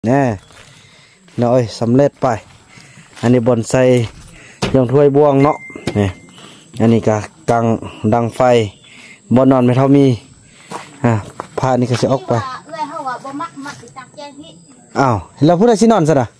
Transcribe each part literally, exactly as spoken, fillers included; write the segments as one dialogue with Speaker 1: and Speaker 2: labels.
Speaker 1: แน่น้อยสำเร็จไปอันนี้บนใส่ยองถ้วยบ่วงเนาะนี่อันนี้ก็กังดังไฟบนนอนไม่เท่ามีอ่าผ้านี่ก็จะออกไปอ้าวเราพูดอะไรสินอนซะนะ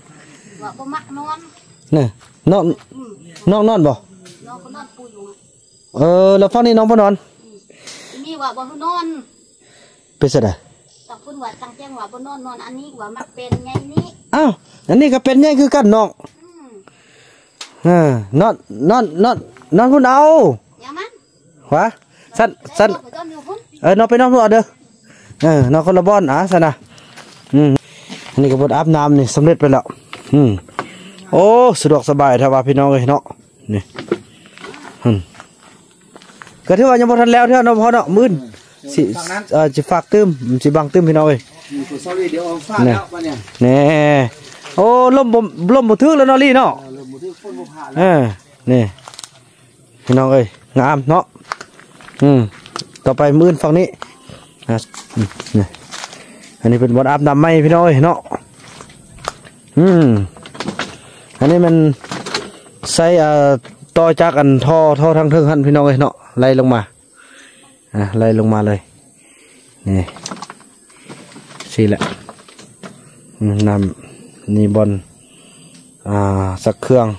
Speaker 1: เนี่ยนอนนอนนอนบ่เออแล้วฟังนี่น้องพ่อนอน
Speaker 2: มีว่าบ่นอน
Speaker 1: เป็นซะได้
Speaker 2: ต้องพูดว่าตั้งแจ้งว่าบ่นอนนอนอันนี้ว่ามักเป็นไงนี่
Speaker 1: อ้าวอันนี้ก็เป็นไงคือกันน้องอืมนอนนอนนอนนอนพุ่นเอา
Speaker 2: อย่ามัน
Speaker 1: วะสั้นสั้นเออนอนไปนอนพุ่นเอาเด้อเออนอนคนละบ้อนอ่ะสั้นนะอืมอันนี้ก็บดอาบน้ำนี่สำเร็จไปแล้วอืมโอ้สะดวกสบายถ้าว่าพี่น้องเลยเนาะนี่อืมก็ถือว่ายังบ่ทันแล้วเท่าน้องพ่อเนาะมื่นสิเอ่อจะฝากตื้มสิบังตื้มพี่น้องเลยเนี่ยเนี่ยโอ้ลมบ่ลมบ่ทึกแล้วเนาะลี่เนาะเออนี่พี่น้องเอ้ยงามเนาะอืมต่อไปมื่นฝั่งนี้อ่ะนี่อันนี้เป็นบอลอาบน้ำไหมพี่น้องเอ้ยเนาะอืมอันนี้มันใส่อ่าต่อจากอันท่อท่อทางเทิงหันพี่น้องเอ้ยเนาะไล่ลงมาอ่ะไล่ลงมาเลยนี่สี่แหละนำนี่บอลอ่าสักเครื่อง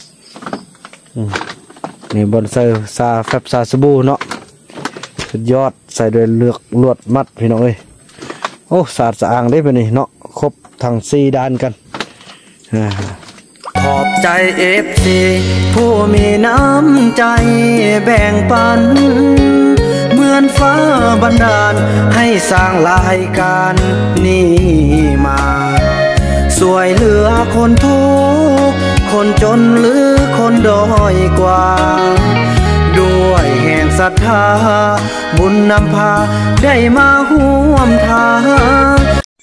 Speaker 1: นี่บอลใส่ซาแฟบซาสบู่เนาะสุดยอดใส่ด้วยเลือกลวดมัดพี่น้องเอ้ยโอ้สะอาดสะอ้างได้ไปนี่เนาะครบทั้งสี่ด้านกันขอบใจเอฟซีผู้มีน้ำใจแบ่งปันเหมือนฟ้าบันดาลให้สร้างรายการนี้มาสวยเหลือคนทุกคนจนหรือคนด้อยกว่าด้วยแห่งศรัทธาบุญนำพาได้มาห่วมทาง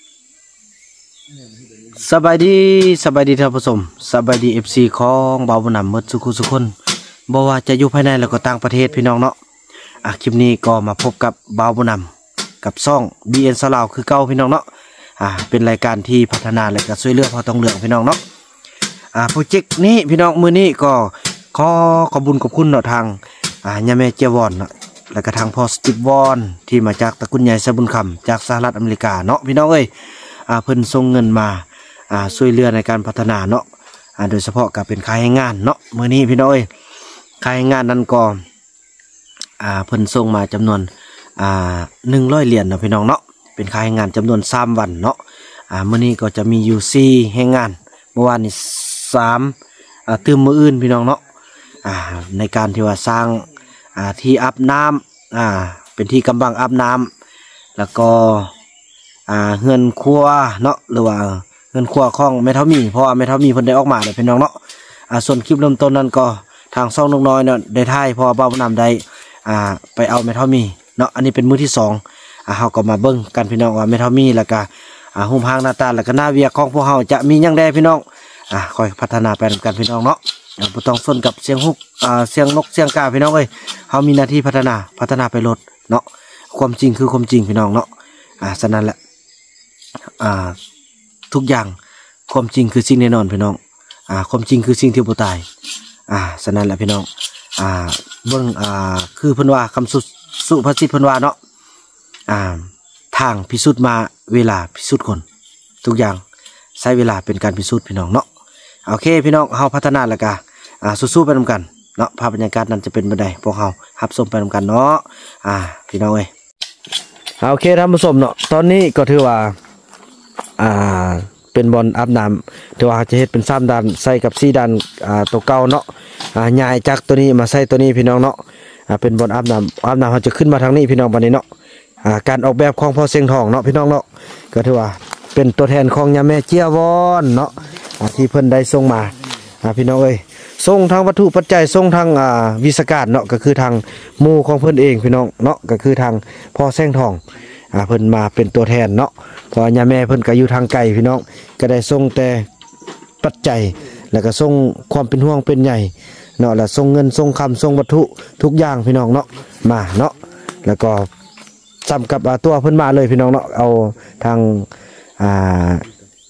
Speaker 1: สบายดีสบายดีท่านผู้ชมสบายดีเอฟซีของบ่าวบุญนำหมดสุขุสุขคนบ่ว่าจะอยู่ภายในแล้วก็ต่างประเทศพี่น้องเนาะอ่ะคลิปนี้ก็มาพบกับบ่าวบุญนำกับซ่อง บี เอ็น สลาวคือเก่าพี่น้องเนาะอ่าเป็นรายการที่พัฒนาและก็ช่วยเหลือพอต้องเหลืองพี่น้องเนาะอ่าโปรเจกต์นี้พี่น้องมือนี้ก็ขอขอบคุญขอบคุณเนาะทางอ่าย่าแม่เจวอนเนาะแล้วก็ทางพ่อสติวอนที่มาจากตระกูลใหญ่สบุญคำจากสหรัฐอเมริกาเนาะพี่น้องเอ้ยอ่าเพิ่นส่งเงินมาอ่าช่วยเหลือในการพัฒนาเนาะอ่าโดยเฉพาะกับเป็นค่าให้งานเนาะมือนี้พี่น้องเอ้ยค่าให้งานนั้นก็อ่าเพิ่นส่งมาจำนวนอ่าหนึ่งร้อยเหรียญเนาะพี่น้องเนาะเป็นค่าให้งานจำนวนสามวันเนาะอ่ามื้อนี้ก็จะมีอยู่สี่ให้งานเมื่อวานนี้สามอ่าตื่มมื้ออื่นพี่น้องเนาะอ่าในการที่ว่าสร้างอ่าที่อาบน้ำอ่าเป็นที่กำบังอาบน้ำแล้วก็อ่าเฮือนครัวเนาะหรือว่าเฮือนครัวของแม่เฒ่ามีเพราะว่าแม่เฒ่ามีเพิ่นได้ออกมาเลยพี่น้องเนาะอ่าส่วนคลิปเริ่มต้นนั้นก็ทางซ่องนกน้อยเนาะได้ถ่ายเพราะว่าบ่าวบุญนำได้อ่าไปเอาแม่เฒ่ามีเนาะอันนี้เป็นมื้อที่สองอ่าเฮาก็มาเบิ่งกันพี่น้องว่าแม่เฒ่ามีแล้วก็อ่าหุ่มหางหน้าตาแล้วก็หน้าเวียกของพวกเฮาจะมีหยังได้พี่น้องอ่าค่อยพัฒนาไปนำกันพี่น้องเนาะบ่ต้องสนกับเสียงฮุกอ่าเสียงนกเสียงกาพี่น้องเอ้ยเฮามีหน้าที่พัฒนาพัฒนาไปลดเนาะความจริงคือความจริงพี่น้องเนาะอ่าฉะนั้นแหละอ่าทุกอย่างความจริงคือสิ่งแน่นอนพี่น้องอ่าความจริงคือสิ่งที่บ่ตายอ่าฉะนั้นแหละพี่น้องอ่าเบิ่งอ่าคือเพิ่นว่าคำสุสุภาษิตเพิ่นว่าเนาะอ่าทางพิสูจน์มาเวลาพิสูจน์คนทุกอย่างใช้เวลาเป็นการพิสูจน์พี่น้องเนาะโอเคพี่น้องเฮาพัฒนาแล้วก็อ่าสู้ๆไปนำกันเนาะภาพบรรยากาศนั้นจะเป็นบันไดพวกเฮารับชมไปนำกันเนาะอ่าพี่น้องเอ้ยโอเคท่านผู้ชมเนาะตอนนี้ก็ถือว่าอ่าเป็นบอลอาบน้ำถือว่าจะเฮ็ดเป็นสามด้านใส่กับสี่ด้านอ่าตัวเก่าเนาะอ่าย้ายจากตัวนี้มาใส่ตัวนี้พี่น้องเนาะอ่าเป็นบอลอาบน้ำอาบน้ำเขาจะขึ้นมาทางนี้พี่น้องบัดนี้เนาะอ่าการออกแบบของพ่อเสียงทองเนาะพี่น้องเนาะก็ถือว่าเป็นตัวแทนของย่าแม่เจียวอนเนาะที่เพิ่นได้ส่งมาพี่น้องเอ้ยส่งทางวัตถุปัจจัยส่งทางวิศการเนาะก็คือทางหมู่ของเพิ่นเองพี่น้องเนาะก็คือทางพ่อแสงทองเพิ่นมาเป็นตัวแทนเนาะเพราะย่าแม่เพิ่นก็อยู่ทางไกลพี่น้องก็ได้ส่งแต่ปัจจัยแล้วก็ส่งความเป็นห่วงเป็นใหญ่เนาะแล้วส่งเงินส่งคำส่งวัตถุทุกอย่างพี่น้องเนาะมาเนาะแล้วก็ซ้ำกับตัวเพิ่นมาเลยพี่น้องเนาะเอาทางอ่า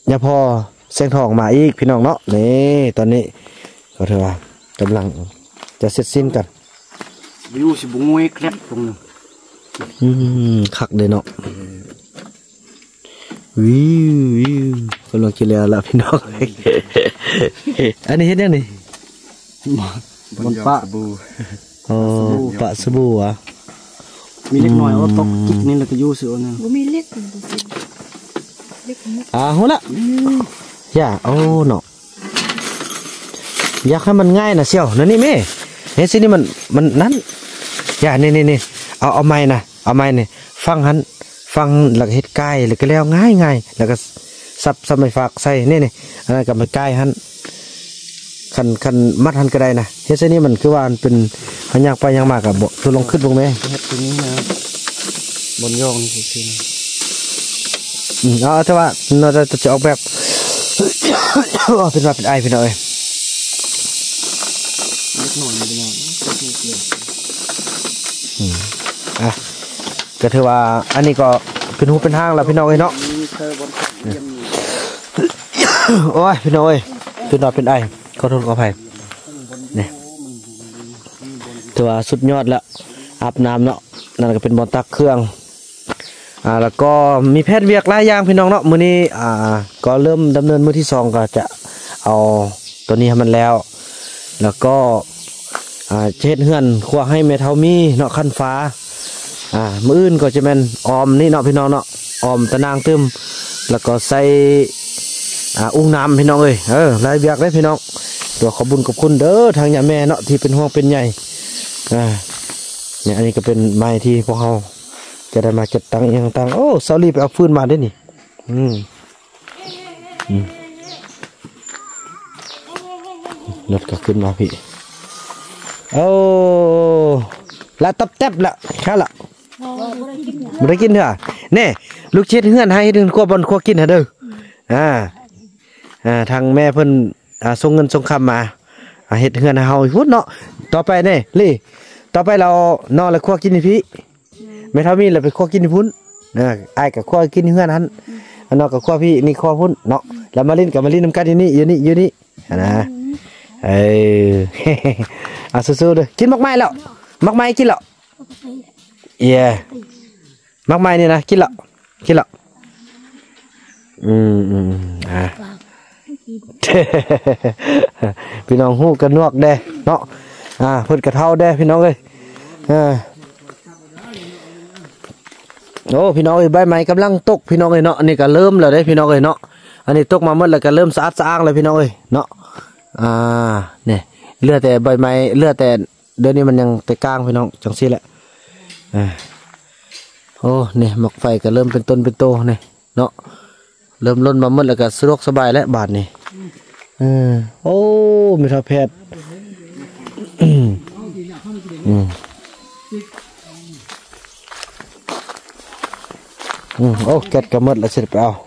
Speaker 1: ยาพอแสงทองมาอีกพี่น้องเนาะนี่ตอนนี้ก็เถอะว่ากำลังจะเสร็จสิ้นกัน
Speaker 3: วิวสิบุงวยเคล็ดตรงนึง
Speaker 1: อืมคักเลยเนาะวิววิวกำลังกินแล้วละพี่น้อง อันนี้เฮ็ดยังนี่
Speaker 3: บนปะบู
Speaker 1: อ๋อปะสบู่อ่ะ
Speaker 3: มีเล็กน้อยเอาตกจิกนี่แล้วก็อยู่เสือนึง
Speaker 2: บ่มีเล็กเป็นบ่สิเล็กมุก
Speaker 1: อ่าโหละอย่าโอ้เนาะอยากให้มันง่ายนะเสี่ยวนั่นนี่แม่เฮ็ดสินี่มันมันนั้นอย่านี่นี่นี่เอาเอาไม้นะเอาไม้นี่ฟังหันฟังแล้วก็เฮ็ดใกล้แล้วก็แล้วง่ายง่ายแล้วก็สับสับไม้ฝากใส่นี่นี่อันนั้นก็ไม้ใกล้หันคันคันมัดหันก็ได้นะเฮ็ดสินี่มันคือว่ามันเป็นหันยากไปยากมากก็บ่คือลงขึ้นบ่แม่
Speaker 3: เฮ็ดตรงนี้นะบนยองนี่สิ
Speaker 1: อืมเอาแต่ว่าเราจะจะออกแบบ เป็นว่าเป็นไอพี่น้อย
Speaker 3: เล็กน้อยเป็นยัง
Speaker 1: อืมอ่ะก็ถือว่าอันนี้ก็เป็นหูเป็นห้างแล้วพี่น้อยเนาะ
Speaker 3: มีเธอบนเยี่ยม
Speaker 1: โอ้ยพี่น้อยเป็นว่าเป็นไอขอโทษขออภัยนี่ถือว่าสุดยอดแล้วอาบน้ำเนาะนั่นก็เป็นบอลตักเครื่องอ่าแล้วก็มีแพทย์เวียกหลายอย่างพี่น้องเนาะมื้อนี้อ่าก็เริ่มดำเนินมื้อที่สองก็จะเอาตัวนี้ให้มันแล้ว แล้วก็อ่าเช็ดเฮือนครัวให้แม่เฒ่ามีเนาะขั้นฟ้าอ่ามื้ออื่นก็จะเป็นออมนี่เนาะพี่น้องเนาะออมตะนางตึมแล้วก็ใส่อ่าอุ้งน้ำพี่น้องเอ้ยเออหลายเวียกเลยพี่น้องตัวขอบุญขอบคุณเด้อทางย่าแม่เนาะที่เป็นห่วงเป็นใยอ่าเนี่ยอันนี้ก็เป็นไม้ที่พวกเราจะได้มาจัดตั้งอย่างต่างโอ้เสาลีไปเอาฟืนมาได้นี่อืมอืมรถก็ขึ้นมาพี่โอ้ละตับแทบละแค่ละไม่ได้กินเหรอเน่ลูกเช็ดเฮือนให้เดินขั้วบอลขั้วกินเหรอเด้ออ่าอ่าทางแม่เพิ่นอ่าส่งเงินส่งคำมาอ่าเฮ็ดเฮือนให้เฮาพุดเนาะต่อไปเน่ลี่ต่อไปเรานอนแล้วขั้วกินนี่พี่ไม่เท่ามีแล้วไปขั้วกินนี่พุ่นนะไอ้กับขั้วกินเฮือนนั้นอันนอกกับขั้วพี่นี่ขั้วพุ่นเนาะแล้วมาเล่นกับมาเล่นน้ำกันอยู่นี่อยู่นี่อยู่นี่นะเออ อ่ะสู้ๆเด้อกินมักไม้แล้วมักไม้กินแล้วเย่มักไม้นี่นะกินแล้วกินแล้วอืมอืมอ่ะ พี่น้องฮู้กันนวกเด้เนาะอ่าเพิ่นกระเท่าเด้พี่น้องเอ้ยอ่าโอ้พี่น้องเอ้ยใบไม้กำลังตกพี่น้องเอ้ยเนาะอันนี้ก็เริ่มแล้วเด้พี่น้องเอ้ยเนาะอันนี้ตกมาหมดแล้วก็เริ่มสะอาดสะอ้างเลยพี่น้องเอ้ยเนาะอ่าเนี่ยเหลือแต่ใบไม้เหลือแต่เดี๋ยวนี้มันยังแต่ก้างพี่น้องจังซี่แหละอ่าโอ้เนี่ยหมอกไฟก็เริ่มเป็นต้นเป็นโตเนี่ยเนาะเริ่มล้นมาหมดแล้วก็สะดวกสบายแล้วบาดนี่อืมโอ้มีทาแพทย์อืมอืมอืมโอ้แกะกระมดแล้วเสร็จไปเอา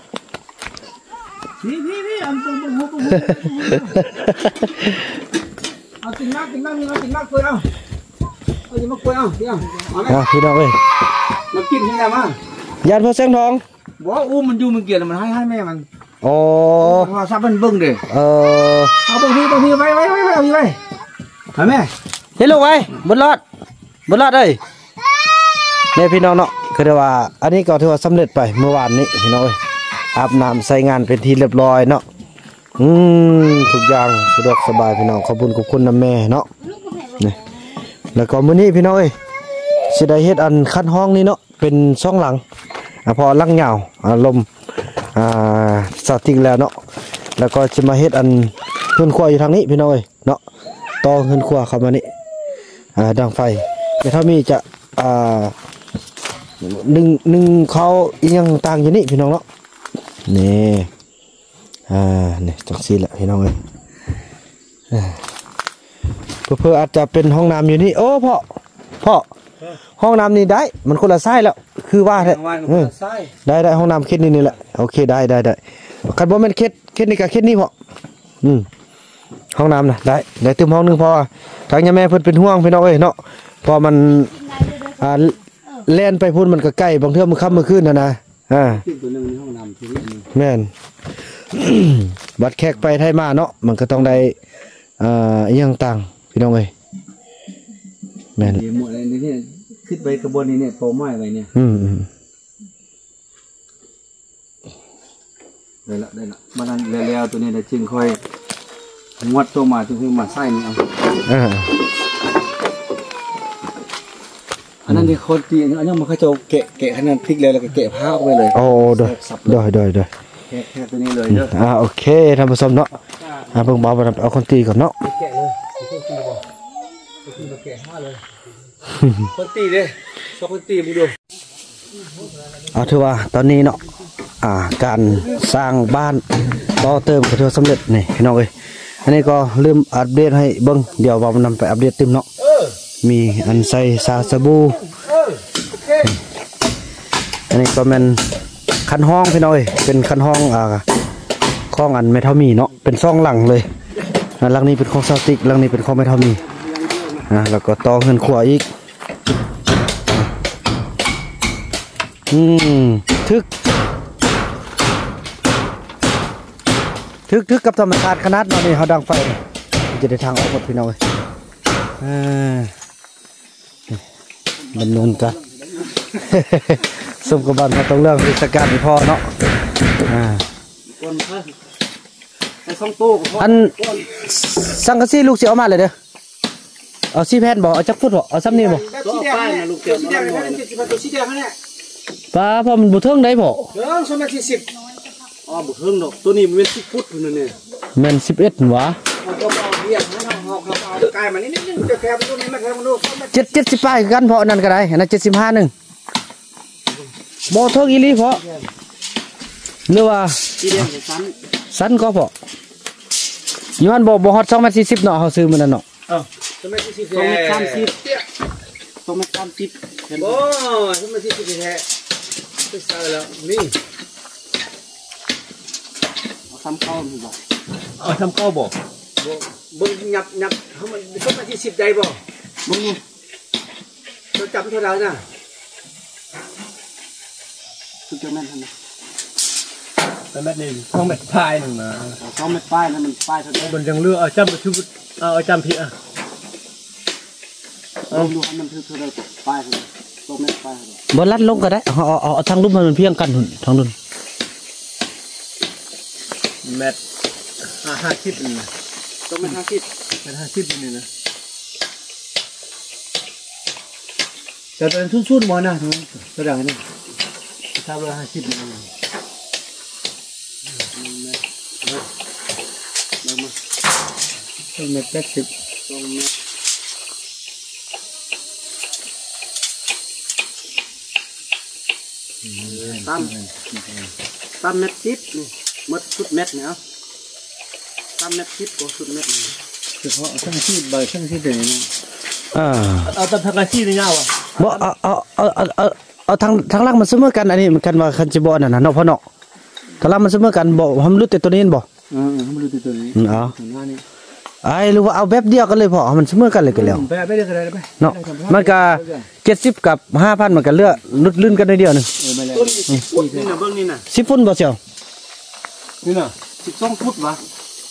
Speaker 1: พี่พี่พี่อันตรงบนหัวบนหัวเอาติ่งมากติ่งมากนี่เอาติ่งมากคุยเอาเอาติ่งมากคุยเอาพี่เอาเอาพี่น้องเอ้ยมากินที่ไหนมายานพระแสงทอง
Speaker 3: บอกว่าอู้มันอยู่มันเกลียดมันให้ให้แม่มัน
Speaker 1: โอ้
Speaker 3: ว่าซับมันเบิ่งเด้อ
Speaker 1: เออ
Speaker 3: เอาบางทีบางทีไว้ไว้ไว้ไว้เอาพี่ไว้เห็นไหม
Speaker 1: เฮ้ยลูกไว้บนรอดบนรอดเลยเนี่ยพี่น้องเนาะคือว่าอันนี้ก็ถือว่าสำเร็จไปเมื่อวานนี้พี่น้องเอ้ยอาบน้ำใส่งานเป็นทีเรียบร้อยเนาะอืมทุกอย่างสะดวกสบายพี่น้องขอบคุณขอบคุณนะแม่เนาะนี่แล้วก็มื้อนี้พี่น้องเอ้ยสิได้เฮ็ดอันคัดห้องนี้เนาะเป็นช่องหลังอ่ะพอลังยาวอารมณ์อ่าสติงแล้วเนาะแล้วก็จะมาเฮ็ดอันเฮือนครัวอยู่ทางนี้พี่น้องเอ้ยเนาะต่อเฮือนครัวเข้ามานี่อ่าดังไฟแต่ถ้ามีจะอ่าหนึ่งหนึ่งเขาอีกอย่างต่างอยู่นี่พี่น้องเนาะนี่อ่านี่จังซี่แหละพี่น้องเอ้ยเพื่ออาจจะเป็นห้องน้ำอยู่นี่โอ้พ่อพ่อห้องน้ำนี่ได้มันคนละไส้แล้วคือว่าแท้ได้ได้ห้องน้ำเค็ดนี่นี่แหละโอเคได้ได้ได้คันบ่แม่นเค็ดเค็ดนี่กับเค็ดนี่พ่ออืมห้องน้ำนะได้ได้เติมห้องนึงพอทางย่าแม่เพิ่นเป็นห่วงพี่น้องเอ้ยเนาะพอมันอ่าแล่นไปพุ่นมันก็ใกล้บางเทื่อมันค่ำมื้อคืนน่ะนะอ่าแม่นบัดแขกไปไทยมาเนาะมันก็ต้องได้อ่าอีหยังต่างพี่น้องเอ้ยแม่น
Speaker 3: หมดเลยนี่ขึ้นไปกระบวนนี้เนี่ยโปรไม้ไว้เนี่ย
Speaker 1: อืม
Speaker 3: ได้ละได้ละมาดันแล้วตัวนี้ได้จึงค่อยงวดตัวมาจึงคือมาไส้นี่เอา
Speaker 1: อ่า
Speaker 3: อันนั้นที่คนตีอันนี้มันเขาจะแกะแกะขนาดพริกเลยแล้วก็แกะผ้าออกไปเลย
Speaker 1: โอ้โดยโดยโดยโดย
Speaker 3: แกะแค่ตัวนี้เลยเด้อ
Speaker 1: อ่าโอเคท่านผู้ชมเนาะอ่าเบิ่งบ่าวบ่นำเอาคนตีก่อนเนาะ
Speaker 3: แกะเลยคนตีบ่คนตีมาแกะผ้าเลยคนตีเด้สองคนตีมึงดู
Speaker 1: เอาถือว่าตอนนี้เนาะอ่าการสร้างบ้านต่อเติมก็ถือว่าสำเร็จนี่พี่น้องเอ้ยอันนี้ก็ลืมอัปเดตให้เบิ่งเดี๋ยวบ่าวบ่นำไปอัปเดตเต็มเนาะมีอันใส่ซาสบู่อันนี้ก็แม่นคันห้องพี่น้องเอ้ยเป็นคันห้องอ่าข้องอันไม่เท่ามีเนาะเป็นซ่องหลังเลยอ่าหลังนี้เป็นของซาติกหลังนี้เป็นของไม่เท่ามีอ่าแล้วก็ต่อเงินขวาอีกอืมทึกทึกทึกกับธรรมชาติขนาดเนาะนี่เขาดังไฟมันจะได้ทางออกหมดพี่น้องเอ้ยอ่าดำเนินการสมกับบ้านเขาต้องเรื่องวิศการพ่อเนาะอ่า
Speaker 3: คนเพิ่มไอ้สองตู้ก็พอ
Speaker 1: อันสังกะสีลูกเสียเอามาเลยเด้อเอาซีแผ่นบ่เอาจักฟุตบ่เอาซ้ำนี่บ่
Speaker 3: สีแดงนะลูกเกี่ยวสีแดงนะเจ็ดสิบตัวสีแดงเนี่ย
Speaker 1: ป้าพอมันบ่เทิงได้บ่
Speaker 3: เรื่องสมัยที่สิบอ๋อบุกเฮิงดอกตัวนี้มันเป็นสิบฟุตนั่นเนี่ย
Speaker 1: แม่นสิบเอ็ดหวะ
Speaker 3: เราต้องเอาเบี้ยให้เราเอาเอาเอากายมานิดนึงจะแคบตัวนี้มาแคบมันดู
Speaker 1: เจ็ดเจ็ดสิบป้ายคือกันเพราะอันนั้นก็ได้อันนั้นเจ็ดสิบห้าหนึ่งบ่เทิงอีหลีเพราะหรือว่า
Speaker 3: สีแดงสั้น
Speaker 1: สั้นก็พออยู่มันบ่บ่ฮอดสองเมตรสี่สิบเนาะเฮาซื้อมันนั่นเนาะ
Speaker 3: เออสมัยที่สิบสองเมตรสามสิบสองเมตรสามสิบโอ้สมัยที่สิบแท้ไปใส่แล้วนี่เอาทำข้าวนี่บ่เอาทำข้าวบ่บึ้งหยับหยับเขามันสมัยที่สิบได้บ่บึ้งเราจำเท่าไหร่น่ะคือจะแม่นทันนะ
Speaker 4: เป็นแบบหนึ่งช่องเม็ดพายหนึ่งนะ
Speaker 3: สองเมตรป้ายนั่นมันป้ายเท่าไหร่
Speaker 4: บนยังเลือกเอาจำประชุมเอาเอาจำผิดอ่ะ
Speaker 3: ลองดูให้มันเท่าไหร่ป้ายเท่าไหร่สองเมตรป้ายเท่าไหร่
Speaker 1: บ่ลัดลงก็ได้เอาเอาเอาทางรูปมันเพียงกันหุ่นทางนู้น
Speaker 4: เม็ดห้าห้าสิบนี่นะ
Speaker 3: สองเมตรห้าสิบ
Speaker 4: เม็ดห้าสิบนี่นะแต่เป็นทุ่นๆหมอนะทุกกระดังนี่ทำเลยห้าสิบนี่นะ
Speaker 3: สองเมตรแปดสิบสองเมตรสามสามเมตรสิบนี่มัดสุดเมตรเนี่ยสามเมตรสิบก็สุดเมตรนี่เฉพาะช่างที่ใบช่างที่เด่นนะ
Speaker 1: อ่า
Speaker 4: เอาตำทางอาชีพนี่ยาวอ่ะ
Speaker 1: บ่เอาเอาเอาเอาเอาเอาทางทางล่างมันเสมอกันอันนี้มันกันว่าคันสิบ่นั่นน่ะเนาะพ่อเนาะทางล่างมันเสมอกันบ่ทำรู้แต่ตัวนี้บ่
Speaker 3: เออให้มันดูตัวนี้
Speaker 1: อืมเอา
Speaker 3: ถึงว่านี่
Speaker 1: ไอ้หรือว่าเอาแบบเดียวกันเลยพอมันเสมอกันเลยก็แล้ว
Speaker 3: แปะไม่ได้ก็ได้ไป
Speaker 1: เนาะมันก็เจ็ดสิบกับห้าพันมันก็เลือกลุดลื่นกันได้เดียวหนึง
Speaker 3: เออไม่แล้วนี่นะเบื้องนี่นะ
Speaker 1: สิบฟุตบ่เชียว
Speaker 3: นี่นะสิบสองฟุตวะ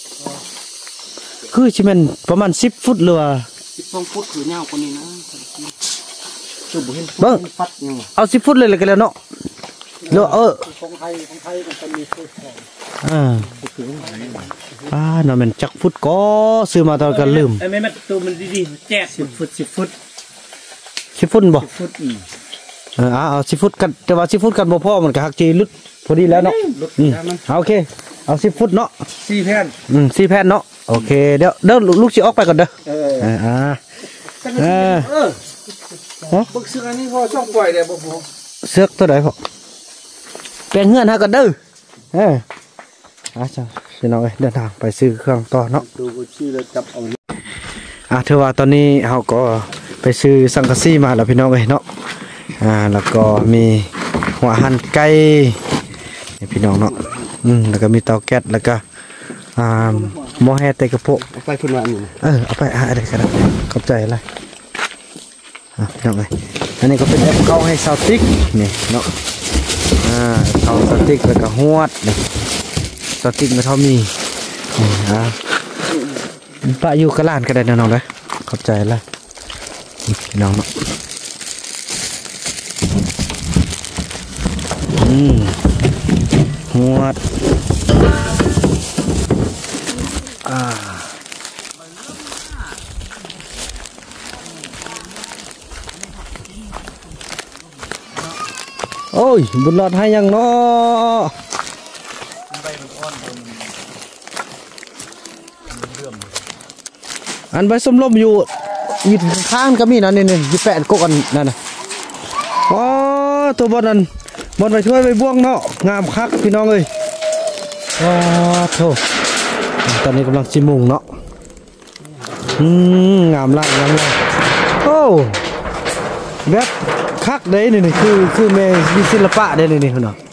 Speaker 1: คือสิแม่นประมาณสิบฟุตหรือว่า
Speaker 3: สิบสองฟุตหรือยาวกว่านี้นะคือบุเห็น
Speaker 1: เบิ่ง
Speaker 3: ฟัดยัง
Speaker 1: เอาสิบฟุตเลยเลยก็แล้วเนาะหรือว่าเออ
Speaker 3: ของไทยของไทยมันจะมีฟุตแข็ง
Speaker 1: อ่าป้าเนาะแม่นจักฟุตก็ซื้อมาตอนกันลืม
Speaker 4: ไอ้แม่แม่ตัวมันดีๆแจก
Speaker 3: สิบฟุตสิบฟุต
Speaker 1: สิบฟุตบ่
Speaker 3: สิบฟุตอืม
Speaker 1: เออเอาเอาสิบฟุตกันแต่ว่าสิบฟุตกันบ่พอมันก็หักจีลุดพอดีแล้วเนาะอืมเอาโอเคเอาสิบฟุตเนาะ
Speaker 3: สี่แผ่น
Speaker 1: อืมสี่แผ่นเนาะโอเคเดี๋ยวเดี๋ยวลูกสิออกไปก่อนเด้อ
Speaker 3: เออ
Speaker 1: เอออ่า
Speaker 3: เอ
Speaker 1: เออ
Speaker 3: อบึกซื้ออันนี้พอช่องปล่อยเดี๋ยวบ่พอ
Speaker 1: เสือกตัวใดพอแปลงเงื่อนฮะก่อนเด้อเอออาจ้าพี่น้องเอ้ยเดินทางไปซื้อเครื่องต่อเนาะ
Speaker 3: ดูกูชี้เลยจับเอา
Speaker 1: อ่ะถือว่าตอนนี้เราก็ไปซื้อสังกะสีมาแล้วพี่น้องเอ้ยเนาะอ่าแล้วก็มีหัวหั่นไก่นี่พี่น้องเนาะอืมแล้วก็มีเตาแก๊สแล้วก็อ่าหม้อแฮเตกระโปะ
Speaker 3: ไปพุ่นว่านี่
Speaker 1: เออเอาไปอ่ะอะไรกันนะขอบใจอะไรอ่ะพี่น้องเอ้ยอันนี้ก็เป็นแอปเก่าให้ซาวติ๊กนี่เนาะอ่าเก่าซาวติ๊กแล้วก็ฮวดนี่สติ๊กไม่เท่ามีนี่ฮะป้าอยู่กระลานก็ได้น้องๆเลยขอบใจละพี่น้องเนาะอืมหัวดอ่าโอ้ยบุญรอดให้ยังเนาะอันใบส้มลมอยู่อยู่ข้างก็มีนะนี่นี่อยู่แปะกกอันนั่นนะอ๋อตัวบอลนั่นบอลไปช่วยไปบ่วงเนาะงามคักพี่น้องเลยว้าวโธ่ตอนนี้กำลังจิมุงเนาะอืมงามล่างงามล่างโอ้แบบคักเด้นี่นี่คือคือแม่วิศิลปะเด้นี่นี่เนาะ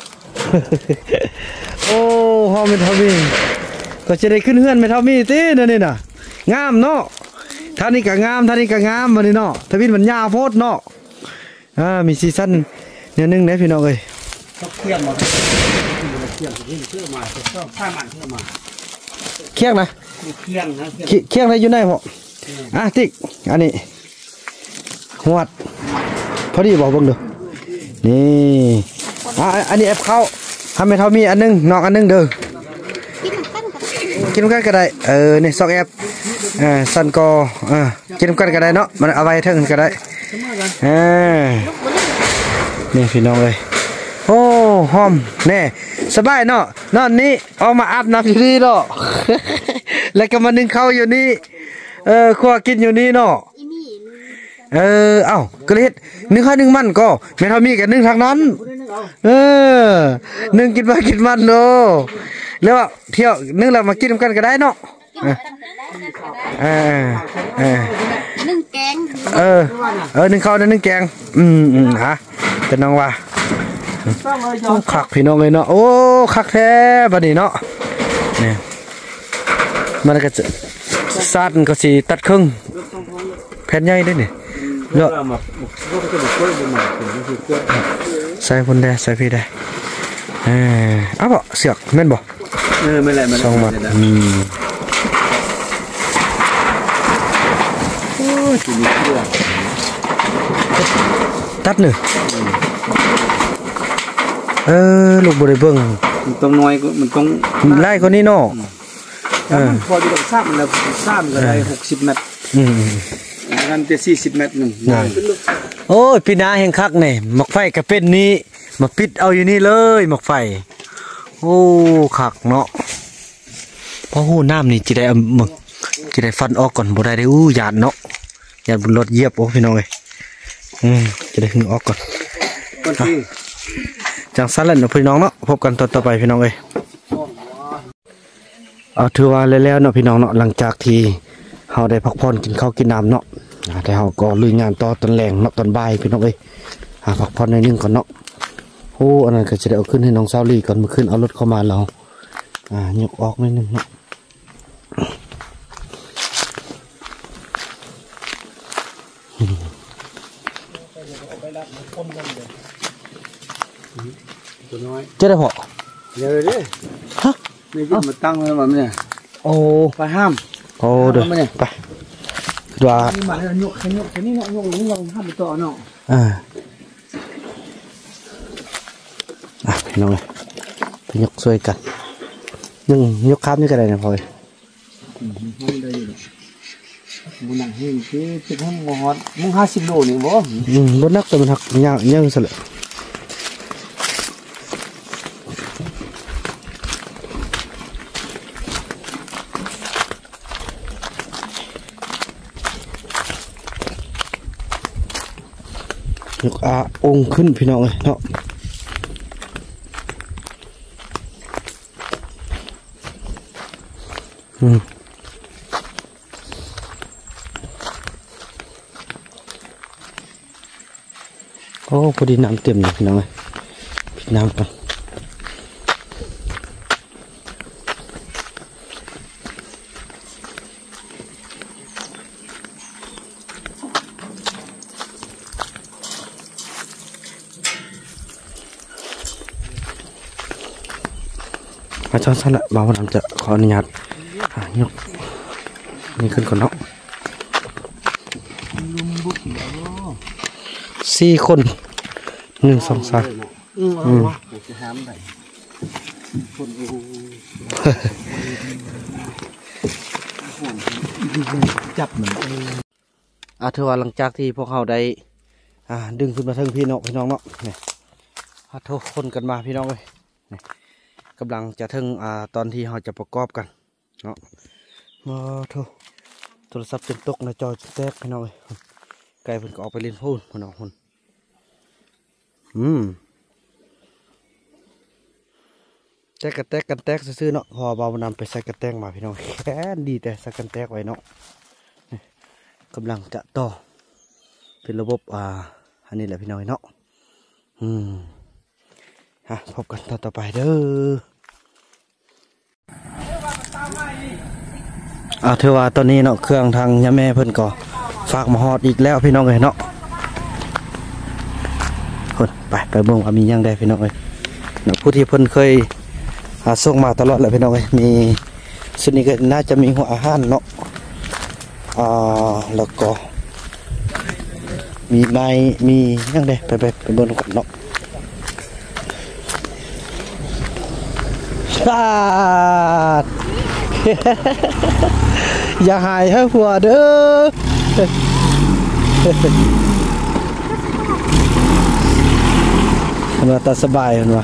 Speaker 1: โอ้ฮอมเป็นทอมีก็จะได้ขึ้นเฮือนเป็นทอมีตีนั่นนี่น่ะงามเนาะท่านี้ก็งามท่านี้ก็งามมานี่เนาะทวินมันยาโพดเนาะอ่ามีซีซั่นเนี่ยนึงได้พี่น้องเอ้ย
Speaker 3: เขาเคี่ยงมาเคี่ยงที่เชื่อมาจะชอบผ้ามันเชื่อมา
Speaker 1: เคี่ยงนะ
Speaker 3: เคี่ยงนะ
Speaker 1: เคี่ยงอะไรอยู่ไหนพ่ออ่ะติ๊กอันนี้หวดพอดีบอกเบิ่งดูนี่อ่ะอันนี้แอปเข้าทำให้เท่ามีอันนึงนอกอันนึงเด้อกินกันก็ได้เออนี่สองแอปอ่าสันกออ่ากินกันก็ได้เนาะมันเอาไว้ทั้งก็ได้อ่านี่พี่น้องเลยโอ้หอมแน่สบายเนาะนอนนี้ออกมาอาบน้ำอยู่นี่เนาะ แล้วก็มานึ่งข้าวอยู่นี่เออครัวกินอยู่นี่เนาะเออเอ้าก็เลยนึ่งข้าวนึ่งมันก็แม่ทามีกันนึ่งทางนั้นเออนึ่งกินมากินมันเนาะแล้วเที่ยวนึ่งเรามากินกันก็ได้เนาะเออเออ
Speaker 2: นึ่งแกง
Speaker 1: เออเออนึ่งข้าวนึ่งแกงอืมอืมฮะเป็นน้องว่าคักพี่น้องเลยเนาะโอ้คักแท้บัดนี้เนาะเนี่ยมันก็จะซาดก็สิตัดครึ่งแผ่นใหญ่ด้วยนี่เนาะใส่คนได้ใส่พี่ได้เอออ้าวบ่เสือกแม่นบ่
Speaker 3: เออไม่แหละมัน
Speaker 1: สองบาทอืมตัดหนึ่งเออลูกบริเบิ้ง
Speaker 3: มันต้องน้อยมันต้อง
Speaker 1: ไล่คนนี้เนาะเออ
Speaker 3: พอที่เราทราบมันแล้วทราบมันก็ได้หกสิบเมตร
Speaker 1: อืม
Speaker 3: งั้นจะสี่สิบเมตรหนึ่ง
Speaker 1: โอ้ยพี่นาแห่งคักเนี่ยหมกไฟกระเป็นนี้มาปิดเอาอยู่นี่เลยหมกไฟโอ้คักเนาะพอหูน้ำนี่จะได้มึกจะได้ฟันออกก่อนบ่ได้ได้อู้ยานเนาะยานบนรถเยียบโอ้พี่น้องเลยอืมจะได้หึงออกก่อนจังสั้นแล้วเนาะพี่น้องเนาะพบกันตอนต่อไปพี่น้องเลยเอาถือว่าแล้วเนาะพี่น้องเนาะหลังจากที่เฮาได้พักผ่อนกินข้าวกินน้ำเนาะแต่เฮาก็ลุยงานต่อตอนแรงเนาะตอนบ่ายพี่น้องเอ้ยหาพักผ่อนในนึงก่อนเนาะโอ้อันนั้นก็จะได้เอาขึ้นให้น้องสาวลีก่อนเมื่อคืนเอารถเข้ามาเราอ่ายกออกนิดนึงเนาะจะได้พอ
Speaker 3: เดี๋ยวดิ
Speaker 1: ฮะ
Speaker 3: นี่ก็มาตั้งไว้แบบนี้
Speaker 1: โอ้
Speaker 3: ไปห้าม
Speaker 1: โอ้เด้อไปดูว่า
Speaker 3: นี่มาแล้วยกแค่ยกแค่นี้เนาะยกลงลงห้ามไปต่อเนาะ
Speaker 1: อ่าอ่ะพี่น้องเลยไปยกช่วยกันยังยกข้ามนี่ก็ได้นะพลอย
Speaker 3: บุญหนังเฮงที่เป็นห้องมอดมุ่งห้าสิบโลนี่บ่
Speaker 1: อืมบนนักแต่มันหักยาวเยอะสุดเลยยกอาองขึ้นพี่น้องเลยเนาะอืมโอ้พอดีน้ำเต็มเลยพี่น้องเลยพี่น้ำก่อนมาจารย์สั้นละบ่าวน้ำจะขออนุญาตยกนี่ขึ้นก่อนเนาะสี่คนหนึ่งสองสามอืม
Speaker 4: จับเหมือน
Speaker 1: อ่ะถือว่าหลังจากที่พวกเขาได้อ่าดึงขึ้นมาถึงพี่น้องพี่น้องเนาะเนี่ยอ่ะโทรคนกันมาพี่น้องเลยเนี่ยกำลังจะถึงอ่าตอนที่เราจะประกอบกันเนาะมาโทรโทรศัพท์จนตกในจอแตกพี่น้องเลยไก่เพิ่นก็ออกไปเล่นพูนพี่น้องคนอืมแตกกันแตกกันแตกซื่อๆเนาะพอเบานำไปใส่กันแตกมาพี่น้องแค่ดีแต่ใส่กันแตกไว้เนาะกำลังจะต่อเป็นระบบอ่าอันนี้แหละพี่น้องเนาะอืมฮะพบกันต่อต่อไปเด้ออ่าเทว่าตอนนี้เนาะเครื่องทางยาแม่เพิ่นก็ฝากมาฮอดอีกแล้วพี่น้องเลยเนาะคนไปไปเบิ่งว่ามียังได้พี่น้องเลยเนาะผู้ที่เพิ่นเคยอ่าส่งมาตลอดแหละพี่น้องเลยมีส่วนนี้ก็น่าจะมีหัวอาหารเนาะอ่าแล้วก็มีไม้มียังได้ไปไปไปเบิ่งก่อนเนาะชาด อย่าหายให้หัวเด้อมันตาสบายมันวะ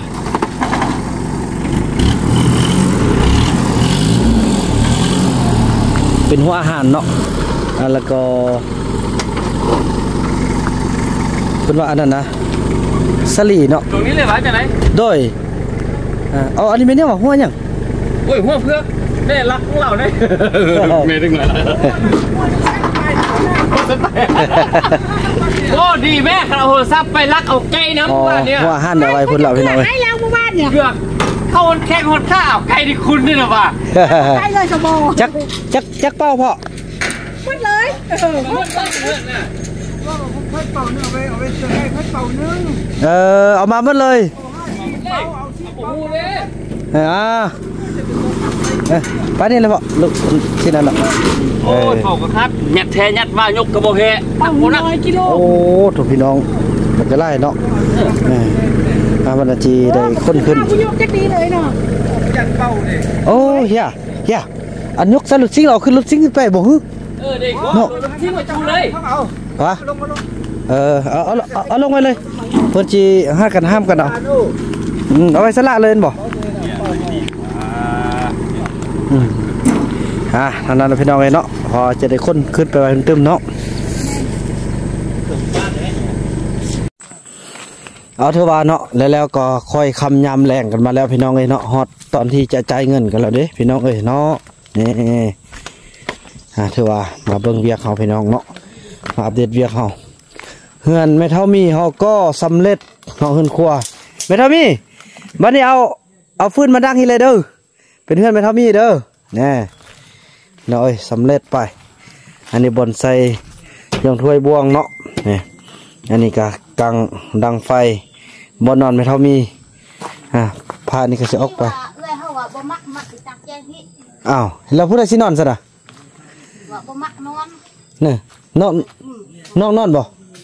Speaker 1: เป็นหัวอาหารเนาะแล้วก็เป็นว่าอันนั้นนะสลีเนาะ
Speaker 3: ตรงนี้เลยวะจะไหน
Speaker 1: โดยอ่าเอาอันนี้เป็นเนี่ยว่าหัวยัง
Speaker 3: โอ้ยหัวเพื่อแม่รักของเราเนี่ยเมย์ถึงไหนโอ้ดีแม่เราโทรศัพท์ไปรักเอาไก่นะเมื่อวานเนี่ย
Speaker 1: หัวอาหารเอาไว้พุ่นเราพี่น้องเลย
Speaker 2: ให้แล้วเมื่อวานเนี่ย
Speaker 3: เกือบเข้าแข่งหดข้าวไก่ที่คุณนี่นะว่ะ
Speaker 2: ไก่เลยสมอง
Speaker 1: จักจักจักเป้าพ่อ
Speaker 2: พูดเลยเออพูดเลย
Speaker 4: ค่อยเป่าเนื้อไปเอาไปเจอค่อยเป่าเนื้อ
Speaker 1: เออเอามาหมดเลยอ่าไปนี่เลยพ่อลูกที่นั่นแหละ
Speaker 3: โอ้ถกครับยัดแทยัดมายกกระบอกแห่ตั้งหมดนะกิโล
Speaker 1: โอ้ถูกพี่น้องมันจะไล่เนาะอาวันจีได้ค้นขึ้น
Speaker 2: ยกจะดีเลยเนาะ
Speaker 4: ยัดเป่าเลย
Speaker 1: โอ้เฮียเฮียอันยกสลุดซิงเราขึ้นรถซิงขึ้นไปบ่ฮึ
Speaker 3: เออเด็กเนาะซิงมาจูเลย
Speaker 1: เอาวะเออเอาเอาเอาลงไปเลยเพื่อนจีห้ากันห้ามกันเอาเอาไว้สละเลยบ่ฮะทางนั้นพี่น้องเลยเนาะพอจะได้ค้นขึ้นไปไว้ตึมเนาะเอาเถอะว่าเนาะแล้วแล้วก็ค่อยคำยำแรงกันมาแล้วพี่น้องเลยเนาะฮอตตอนที่จะจ่ายเงินกันแล้วเด้พี่น้องเอ้ยเนาะนี่ฮะเถอะว่ามาเบิ่งเวียกเขาพี่น้องเนาะมาอัปเดตเวียกเขาเฮือนไม่เท่ามีเขาก็สำเร็จเขาเฮือนครัวไม่เท่ามีบัดนี้เอาเอาฟืนมาดังทีเลยเด้อเป็นเฮือนไม่เท่ามีเด้อแน่เนาะสำเร็จไปอันนี้บนใส่ยองถ้วยบวงเนาะนี่อันนี้ก็กังดังไฟบนนอนไม่เท่ามีอ่าผ้านี่ก็จะออกไปอ้าวเราพูดอะไรสินอนซะนะนี่นอนนอนนอนบ่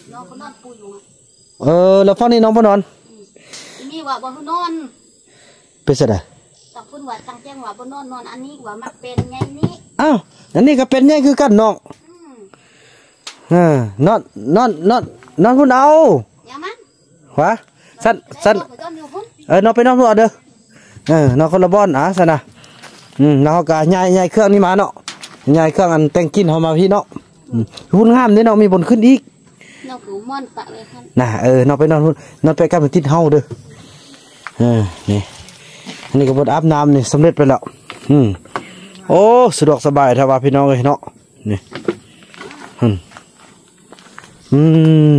Speaker 1: เออแล้วฟังนี่น้องบ่นอน
Speaker 2: มีว่าบ่นอน
Speaker 1: เป็นซะได้
Speaker 2: แต่คุณว่าตั้งแจ้งว่าบ่นอนนอนอันนี้ว่ามันเป็นไงนี้
Speaker 1: อ้าวอันนี้ก็เป็นไงคือกันน้องอืมนอนนอนนอนนอนพุ่นเอา
Speaker 2: อย่ามัน
Speaker 1: วะสั้นสั้นเออนอนไปนอนพุ่นเอาเด้อเออนอนคนละบ้านอ่ะสันนะอืมแล้วก็ย้ายย้ายเครื่องนี้มาเนาะย้ายเครื่องอันแต่งกินเฮามาพี่เนาะหุ่นงามเด้เนาะมีบนขึ้นอีก
Speaker 2: นอนหูม่อนตะเลยครับ
Speaker 1: น่ะเออนอนไปนอนพุ่นนอนไปกับติดเฮาเด้อเออนี่อันนี้ก็บดอาบน้ำนี่สำเร็จไปแล้วอืมโอ้สะดวกสบายถ้าว่าพี่น้องเลยเนาะนี่อืมอืม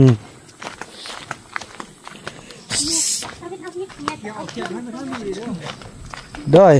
Speaker 1: ด้วย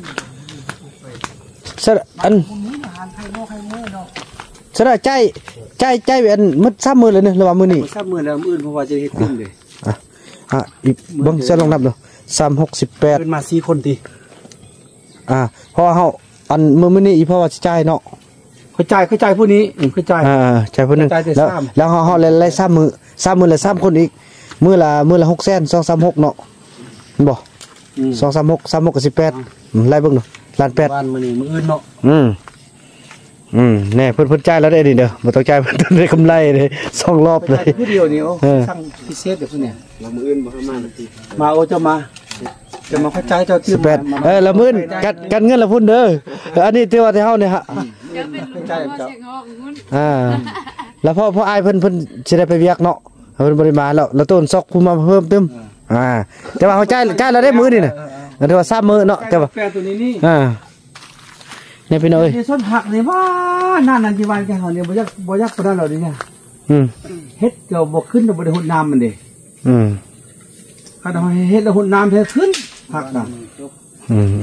Speaker 1: สระอันสระใจใจใจเป็นมัดซ้ำมือเลยเนี่ยระหว่างมือนี่
Speaker 3: ซ้ำมือแล้วมืออื่นเพราะว่าจะเฮ็ดขึ้นเลย
Speaker 1: อ่ะอ่ะอีกเบิ้งเส้นลองนับดูสามหกสิบแปด
Speaker 3: เป็นมาสี่คนที
Speaker 1: อ่าเพราะว่าเขาอันมือมือนี่อีเพราะว่าใจเนาะ
Speaker 3: เข้าใจเข้าใจผู้นี้เข้าใจ
Speaker 1: อ่าใจผู้หนึง
Speaker 3: ใจแต่
Speaker 1: แล้ว
Speaker 3: ซ้ำ
Speaker 1: แล้วเขาเขาเลยไล่ซ้ำมือซ้ำมือละซ้ำคนอีกมือละมือละหกแสนสองสามหกเนาะบ่สองสามหกสามหกกับสิบแปดไล่เบิ้งดูล้านแปด
Speaker 3: บ้านมื้อนี้มื้ออื่นเนาะ
Speaker 1: อืมอืมแน่เพิ่นเพิ่นจ่ายแล้วได้ดิเด้อบ่ต้องจ่ายเพิ่นได้กำไรเลยสองรอบเลย
Speaker 3: ผู้เดียวนี่โอ้
Speaker 1: เออ
Speaker 3: สั่งพิเศษเดี๋ยวพุ่นเนี่ยเรามื้ออื่นบ่มามาโอ้เจ้ามาจะมาเข้าใจเจ้าที่
Speaker 1: สิบแปดเออละหมื่นกัดกันเงินละพุ่นเด้อเอออันนี้ที่ว่าที่เฮาเนี่ยฮะ
Speaker 3: เข้าใจเจ้า
Speaker 1: อ่าแล้วพอพออายเพิ่นเพิ่นสิได้ไปเวียกเนาะเพิ่นบ่ได้มาแล้วแล้วต้นซอกผู้มาเพิ่มเติมอ่าแต่ว่าเขาจ่ายจ่ายแล้วได้มื้อนี่น่ะแล้วแต่ว่าสามมื้อเนาะแต่ว่า
Speaker 3: แฟตัวนี้นี่
Speaker 1: อ่าเนี่ยพี่น้องเอ้ย
Speaker 3: ในส้นผักนี่ว่านั่นนั่นที่วันแกเฮาเนี่ยบ่อยากบ่อยากปานนั้นหรอกนี่เนี่ย
Speaker 1: อืม
Speaker 3: เฮ็ดเกี่ยวบ่ขึ้นบ่ได้หุ่นน้ำมันเด้
Speaker 1: อืม
Speaker 3: คันเฮ็ดแล้วหุ่นน้ำแท้ขึ้นผักน่ะ
Speaker 1: อืม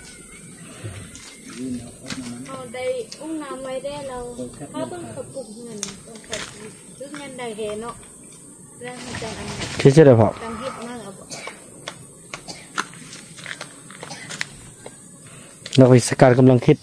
Speaker 2: เอาได้อุ้งน้ำไว้ได้เราถ้าเพิ่งกระปุกเงินต้องกระปุกซึ่งเงินได้เฮเนาะเรื่องจังอันนี้
Speaker 1: คิดจะได้พอ
Speaker 2: จังเฮ็ดมากเอาบ่
Speaker 1: นักวิชาการกำลังคิด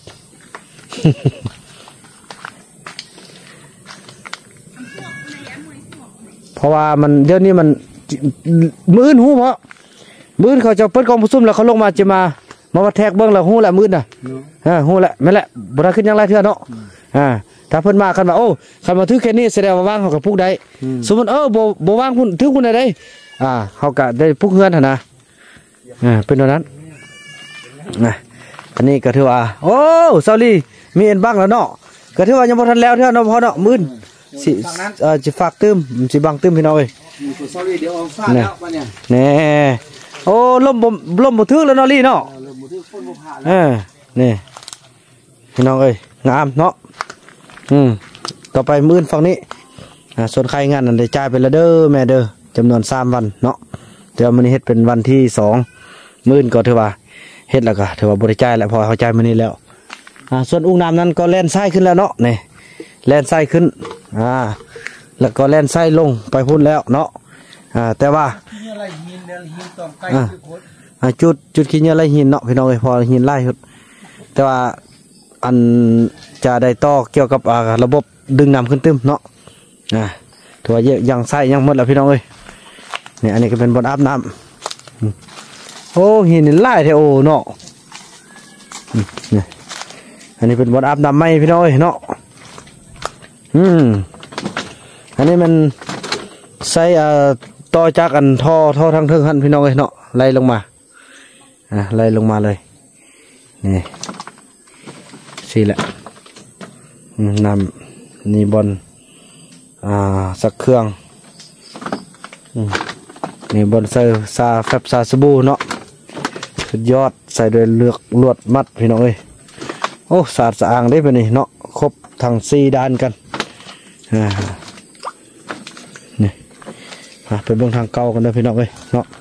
Speaker 1: เพราะว่ามันเดี๋ยวนี้มันมื้อนหูเพราะมื้อนเขาจะเปิดกองผู้ซุ่มแล้วเขาลงมาจะมามาวัดแทกเบิ้งแล้วหูแหละมื้อนน่ะอ่าหูแหละแม่นแหละบ่ได้ขึ้นยังไรเทื่อเนาะอ่าถ้าเพิ่นมาคันว่าโอ้คันมาถือแค่นี้แสดงว่าว่างเขาก็ปลูกได้สมมุติเออบ่บ่ว่างพุ่นถือพุ่นได้อ่าเขาก็ได้ปลูกเฮือนหั่นนะอ่าเป็นแบบนั้นนะอันนี้ก็ถือว่าโอ้เซาลี่มีเอ็นบ้างแล้วเนาะก็ถือว่ายังบ่ทันแล้วเทื่อเนาะพอเนาะมื้อนสิเอ่อสิฝากตื้มสิบังตื้มพี่น้องเอ้ย
Speaker 3: มีตัวซอรี่เดี๋ยวเอาฟาดแล้วบัดเนี่ย
Speaker 1: แน่โอ้ลมบ่ลมบ่ถึกแล้วเนาะลี่เนาะ
Speaker 3: เริ่มบ่ถือคนบ่ผ่าน
Speaker 1: เออนี่พี่น้องเอ้ยงามเนาะอืมต่อไปมื้อฝั่งนี้อ่าส่วนใครงานนั่นได้จ่ายไปแล้วเด้อแม่เด้อจำนวนสามวันเนาะเดี๋ยวมื้อนี้เฮ็ดเป็นวันที่สองมื้อก็ถือว่าเฮ็ดแล้วก็ถือว่าบ่ได้จ่ายแล้วพอเขาจ่ายมื้อนี้แล้วอ่าส่วนอุ้งน้ำนั้นก็แล่นไส้ขึ้นแล้วเนาะนี่แล่นไส้ขึ้นอ่าแล้วก็แล่นไส้ลงไปพุ่นแล้วเนาะอ่าแต่ว่า
Speaker 3: นี่อะไรหินเด้อหินตอมไก่คือโคตร
Speaker 1: อ่าจุดจุดขี้เหงื่อไรหินเนาะพี่น้องเอ้ยพอหินไล่ครับแต่ว่าอันจะได้ต่อเกี่ยวกับอ่าระบบดึงน้ำขึ้นตึมเนาะอ่าถือว่ายังใส่ยังหมดแล้วพี่น้องเอ้ยเนี่ยอันนี้ก็เป็นบนอาบน้ำอืมโอ้หินไล่เทโอเนาะอืมเนี่ยอันนี้เป็นบนอาบน้ำไหมพี่น้องเอ้ยเนาะอืมอันนี้มันใส่อ่าต่อจากอันท่อท่อทางเทิงหันพี่น้องเอ้ยเนาะไล่ลงมาอ่ะไล่ลงมาเลยนี่สิแหละอืมนำนี่บนอ่าสักเครื่องอืมนี่บนใส่ซาแฟบซาสบู่เนาะสุดยอดใส่ด้วยเลือกลวดมัดพี่น้องเอ้ยโอ้สะอาดสะอ้างได้ปะนี่เนาะครบทั้งสี่ด้านกันอ่านี่อ่ะไปเบื้องทางเก่ากันเด้อพี่น้องเอ้ยเนาะ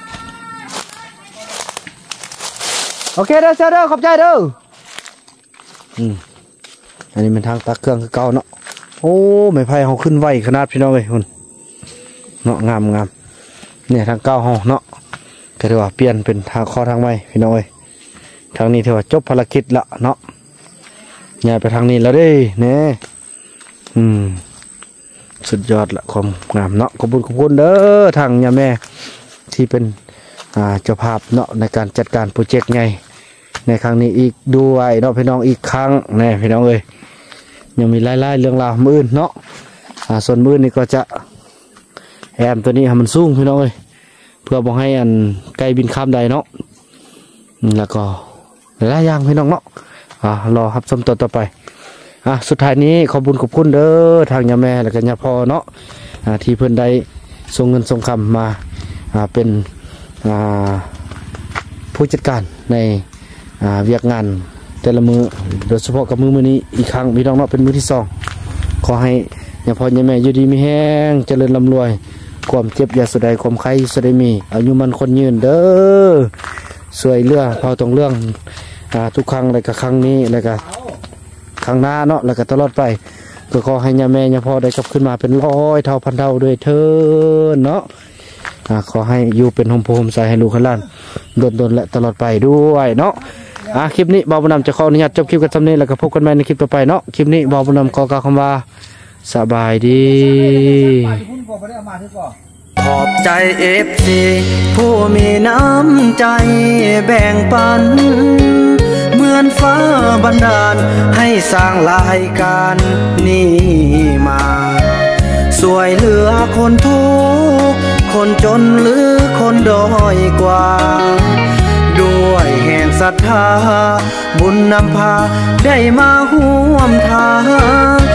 Speaker 1: โอเคเด้อเซลเด้อขอบใจเด้ออืมอันนี้เป็นทางตักเครื่องคือเก่าเนาะโอ้ไม้ไผ่เขาขึ้นไวขนาดพี่น้องเอ้ยคุณเนาะงามงามเนี่ยทางเก่าเขาเนาะก็ถือว่าเปลี่ยนเป็นทางข้อทางใหม่พี่น้องเอ้ยทางนี้ถือว่าจบภารกิจละเนาะย้ายไปทางนี้แล้วเด้เนี่ยอืมสุดยอดละความงามเนาะขอบคุณขอบคุณเด้อทางยาแม่ที่เป็นอ่าเจ้าภาพเนาะในการจัดการโปรเจกต์ไงในครั้งนี้อีกด้วยเนาะพี่น้องอีกครั้งแน่พี่น้องเอ้ยยังมีหลายๆเรื่องราวมืดเนาะอ่าส่วนมืดนี่ก็จะแอมตัวนี้ให้มันสูงพี่น้องเอ้ยเพื่อบอกให้อันไก่บินข้ามใดเนาะแล้วก็หลายๆอย่างพี่น้องเนาะอ่ารอครับชมตัวต่อไปอ่ะสุดท้ายนี้ขอบคุณขอบคุณเด้อทางยาแม่และก็ยาพ่อเนาะอ่าที่เพิ่นได้ส่งเงินส่งคำมาอ่าเป็นอ่าผู้จัดการในอ่าเวียกงานแต่ละมือโดยเฉพาะกับมือมือนี้อีกครั้งพี่น้องเนาะเป็นมือที่สองขอให้ยาพ่อยาแม่อยู่ดีมีแห้งเจริญร่ำรวยความเจ็บอย่าสุดใดความไข้สุดใดมีอายุมันคนยืนเด้อสวยเรื่องพอตรงเรื่องอ่าทุกครั้งอะไรกับครั้งนี้อะไรกับครั้งหน้าเนาะแล้วก็ตลอดไปก็ขอให้ย่าแม่ย่าพ่อได้กลับขึ้นมาเป็นร้อยเท่าพันเท่าด้วยเถิดเนาะอ่าขอให้อยู่เป็นโฮมโพมใส่ให้ลูกให้หลานโดนๆและตลอดไปด้วยเนาะอ่ะคลิปนี้บ่าวบุญนำจะขออนุญาตจบคลิปกันสำนี้แล้วก็พบกันใหม่ในคลิปต่อไปเนาะคลิปนี้บ่าวบุญนำขอกล่าวคำว่าสบายดีขอบใจ เอฟ ซี ผู้มีน้ำใจแบ่งปันเหมือนฟ้าบันดาลให้สร้างรายการนี้มาสวยเหลือคนทุกข์คนจนหรือคนด้อยกว่าด้วยแห่งศรัทธาบุญนำพาได้มาห่วมทาง